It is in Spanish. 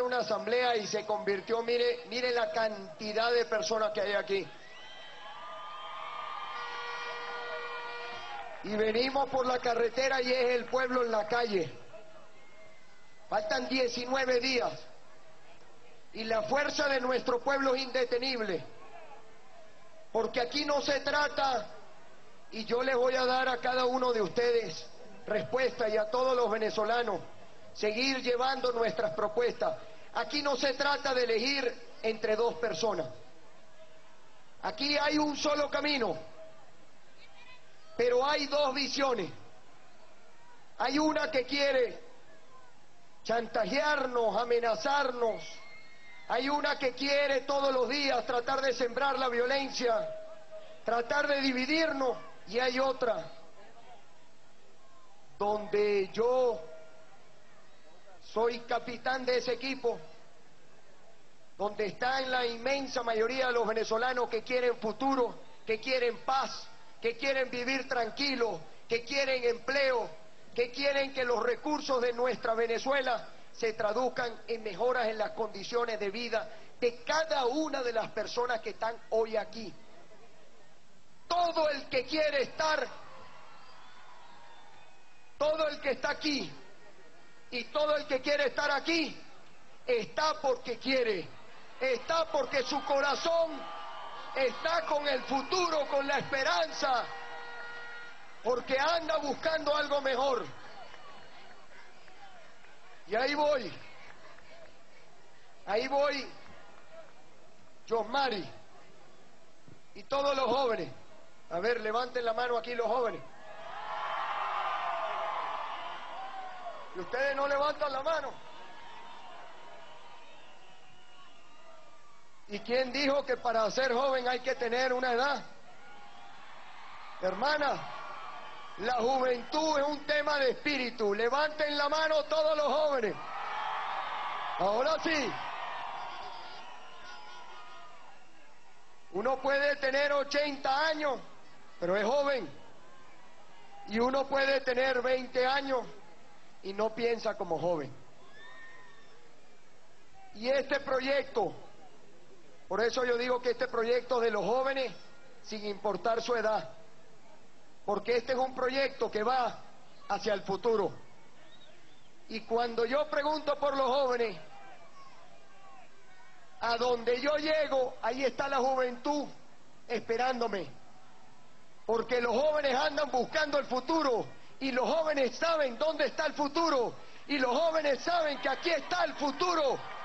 una asamblea y se convirtió, mire la cantidad de personas que hay aquí. Y venimos por la carretera y es el pueblo en la calle. Faltan 19 días. Y la fuerza de nuestro pueblo es indetenible. Porque aquí no se trata, y yo les voy a dar a cada uno de ustedes respuesta y a todos los venezolanos, seguir llevando nuestras propuestas. Aquí no se trata de elegir entre dos personas. Aquí hay un solo camino, pero hay dos visiones. Hay una que quiere chantajearnos, amenazarnos. Hay una que quiere todos los días tratar de sembrar la violencia, tratar de dividirnos. Y hay otra donde yo soy capitán de ese equipo, donde están la inmensa mayoría de los venezolanos que quieren futuro, que quieren paz, que quieren vivir tranquilos, que quieren empleo, que quieren que los recursos de nuestra Venezuela se traduzcan en mejoras en las condiciones de vida de cada una de las personas que están hoy aquí. Todo el que quiere estar, todo el que está aquí y todo el que quiere estar aquí, está porque quiere, está porque su corazón está con el futuro, con la esperanza, porque anda buscando algo mejor. Y ahí voy, Josmari, y todos los jóvenes. A ver, levanten la mano aquí los jóvenes. Y ustedes no levantan la mano. ¿Y quién dijo que para ser joven hay que tener una edad? Hermana, la juventud es un tema de espíritu. Levanten la mano todos los jóvenes. Ahora sí. Uno puede tener 80 años, pero es joven. Y uno puede tener 20 años y no piensa como joven. Y este proyecto, por eso yo digo que este proyecto de los jóvenes, sin importar su edad, porque este es un proyecto que va hacia el futuro. Y cuando yo pregunto por los jóvenes, a donde yo llego, ahí está la juventud esperándome. Porque los jóvenes andan buscando el futuro y los jóvenes saben dónde está el futuro y los jóvenes saben que aquí está el futuro